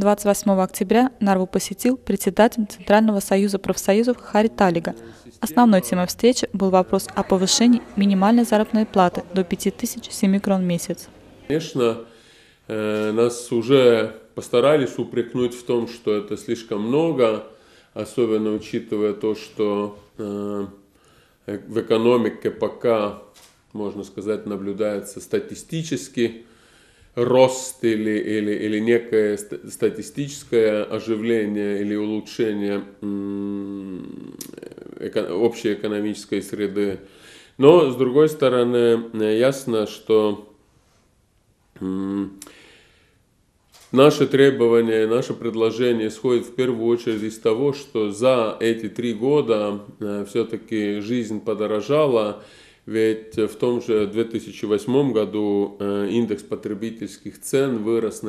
28 октября Нарву посетил председатель Центрального союза профсоюзов Хари Талига. Основной темой встречи был вопрос о повышении минимальной заработной платы до 5007 крон в месяц. Конечно, нас уже постарались упрекнуть в том, что это слишком много, особенно учитывая то, что в экономике пока, можно сказать, наблюдается статистический рост или некое статистическое оживление или улучшение общей экономической среды. Но, с другой стороны, ясно, что наши требования, наше предложение исходит в первую очередь из того, что за эти 3 года все-таки жизнь подорожала. Ведь в том же 2008 году индекс потребительских цен вырос на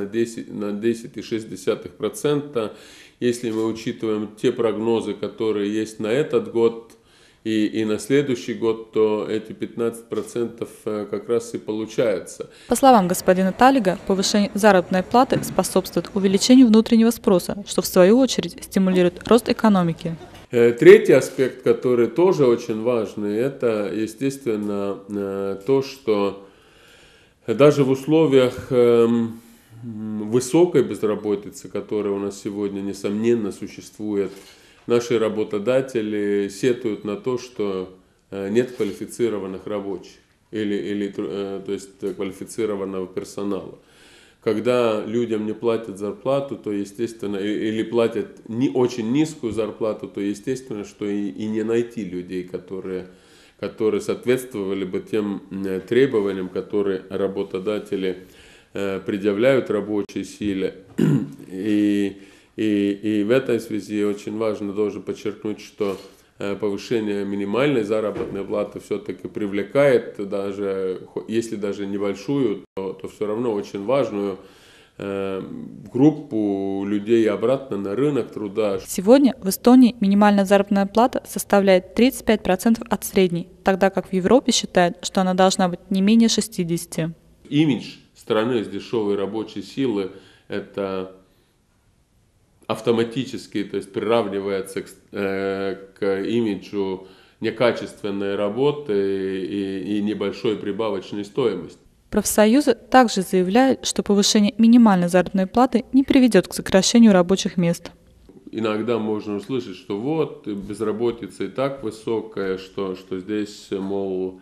10,6%. Если мы учитываем те прогнозы, которые есть на этот год и на следующий год, то эти 15% как раз и получаются. По словам господина Талига, повышение заработной платы способствует увеличению внутреннего спроса, что в свою очередь стимулирует рост экономики. Третий аспект, который тоже очень важный, это, естественно, то, что даже в условиях высокой безработицы, которая у нас сегодня, несомненно, существует, наши работодатели сетуют на то, что нет квалифицированных рабочих то есть квалифицированного персонала. Когда людям не платят зарплату, то естественно, или платят не очень низкую зарплату, то естественно, что и не найти людей, которые соответствовали бы тем требованиям, которые работодатели предъявляют рабочей силе. И в этой связи очень важно должен подчеркнуть, что повышение минимальной заработной платы все-таки привлекает, даже если даже небольшую, то все равно очень важную группу людей обратно на рынок труда. Сегодня в Эстонии минимальная заработная плата составляет 35% от средней, тогда как в Европе считают, что она должна быть не менее 60%. Имидж страны с дешевой рабочей силы – это автоматически, то есть приравнивается к имиджу некачественной работы и небольшой прибавочной стоимости. Профсоюзы также заявляют, что повышение минимальной заработной платы не приведет к сокращению рабочих мест. Иногда можно услышать, что вот безработица и так высокая, что здесь, мол,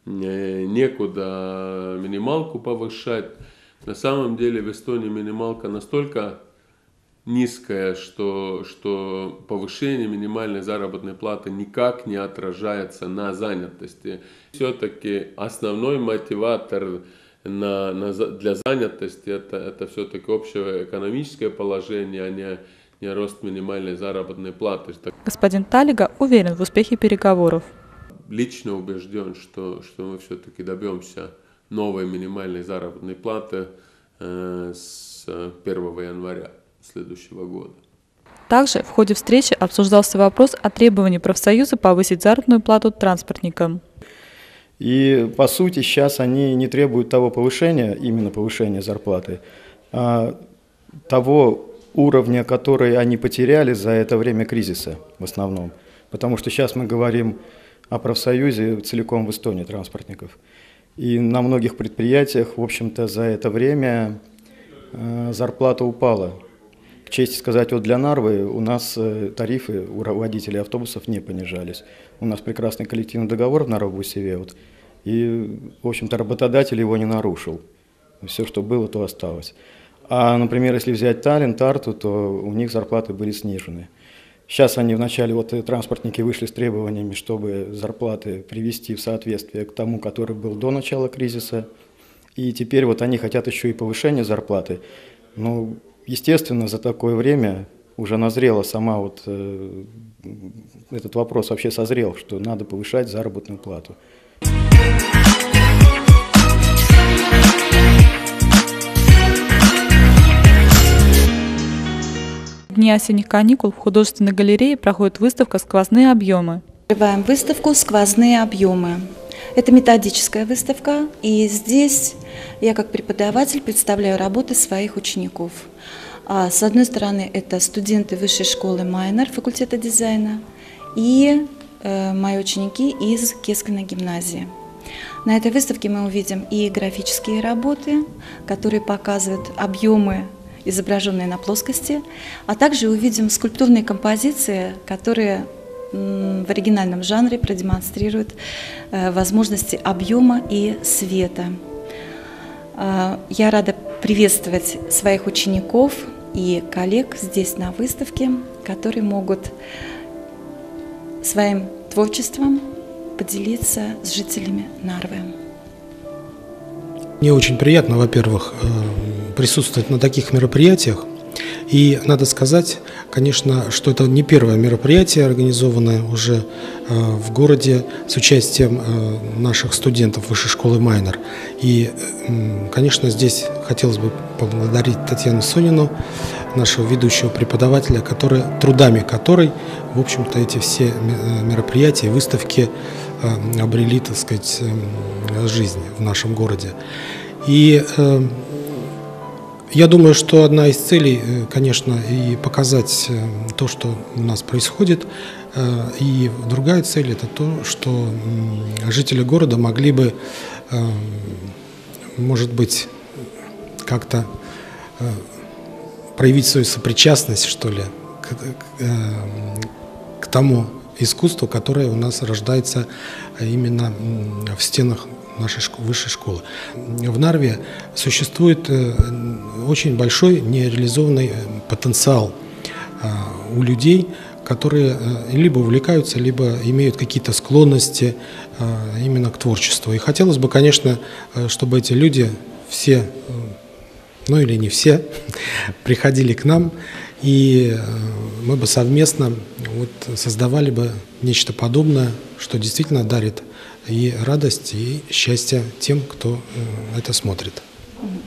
некуда минималку повышать. На самом деле в Эстонии минималка настолько низкая, что повышение минимальной заработной платы никак не отражается на занятости. Все-таки основной мотиватор для занятости это все-таки общее экономическое положение, а не рост минимальной заработной платы. Господин Талига уверен в успехе переговоров. Лично убежден, что мы все-таки добьемся новой минимальной заработной платы с 1 января следующего года. Также в ходе встречи обсуждался вопрос о требовании профсоюза повысить заработную плату транспортникам. И по сути сейчас они не требуют того повышения, именно повышения зарплаты, а того уровня, который они потеряли за это время кризиса в основном. Потому что сейчас мы говорим о профсоюзе целиком в Эстонии транспортников. И на многих предприятиях, в общем-то, за это время зарплата упала. К чести сказать, вот для Нарвы у нас тарифы у водителей автобусов не понижались. У нас прекрасный коллективный договор в Нарвбусеве, и, в общем-то, работодатель его не нарушил. Все, что было, то осталось. А, например, если взять Таллин, Тарту, то у них зарплаты были снижены. Сейчас они вначале, транспортники вышли с требованиями, чтобы зарплаты привести в соответствие к тому, который был до начала кризиса. И теперь они хотят еще и повышения зарплаты. Ну, естественно, за такое время уже назрела сама этот вопрос вообще созрел, что надо повышать заработную плату. В дни осенних каникул в художественной галерее проходит выставка «Сквозные объемы». Открываем выставку «Сквозные объемы». Это методическая выставка, и здесь я как преподаватель представляю работы своих учеников. С одной стороны, это студенты Высшей школы Майнер, факультета дизайна, и мои ученики из Кескиной гимназии. На этой выставке мы увидим и графические работы, которые показывают объемы, изображенные на плоскости, а также увидим скульптурные композиции, которые в оригинальном жанре продемонстрируют возможности объема и света. Я рада приветствовать своих учеников и коллег здесь на выставке, которые могут своим творчеством поделиться с жителями Нарвы. Мне очень приятно, во-первых, присутствовать на таких мероприятиях. И надо сказать, конечно, что это не первое мероприятие, организованное уже в городе с участием наших студентов Высшей школы Майнер. И, конечно, здесь хотелось бы поблагодарить Татьяну Сонину, нашего ведущего преподавателя, трудами которой, в общем-то, эти все мероприятия, выставки обрели, так сказать, жизнь в нашем городе. И я думаю, что одна из целей, конечно, и показать то, что у нас происходит, и другая цель – это то, что жители города могли бы, может быть, как-то проявить свою сопричастность, что ли, к тому искусству, которое у нас рождается именно в стенах нашей высшей школы. В Нарве существует очень большой нереализованный потенциал у людей, которые либо увлекаются, либо имеют какие-то склонности именно к творчеству. И хотелось бы, конечно, чтобы эти люди все, ну или не все, приходили к нам, и мы бы совместно создавали бы нечто подобное, что действительно дарит и радость, и счастье тем, кто это смотрит.